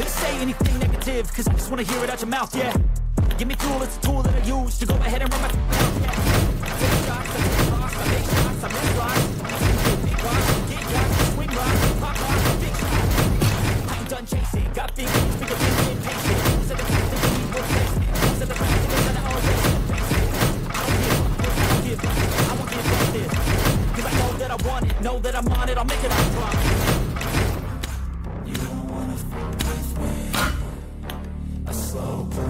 gonna say anything negative, cause I just wanna hear it out your mouth, yeah. Give me fuel, it's a tool that I use to go ahead and run my mouth, yeah. I take shots, I take rocks, I make shots, I miss rocks. Big rocks, get rocks, swing rocks, pop rocks, big shots. I'm done chasing, got big things, bigger things, impatient. Said the fact that we need replacement. Said the fact that we're gonna always face it. I don't give up, I won't give up this. Cause I know that I want it, know that I'm on it, I'll make it, I promise. You don't wanna fuck with me. A slow burn.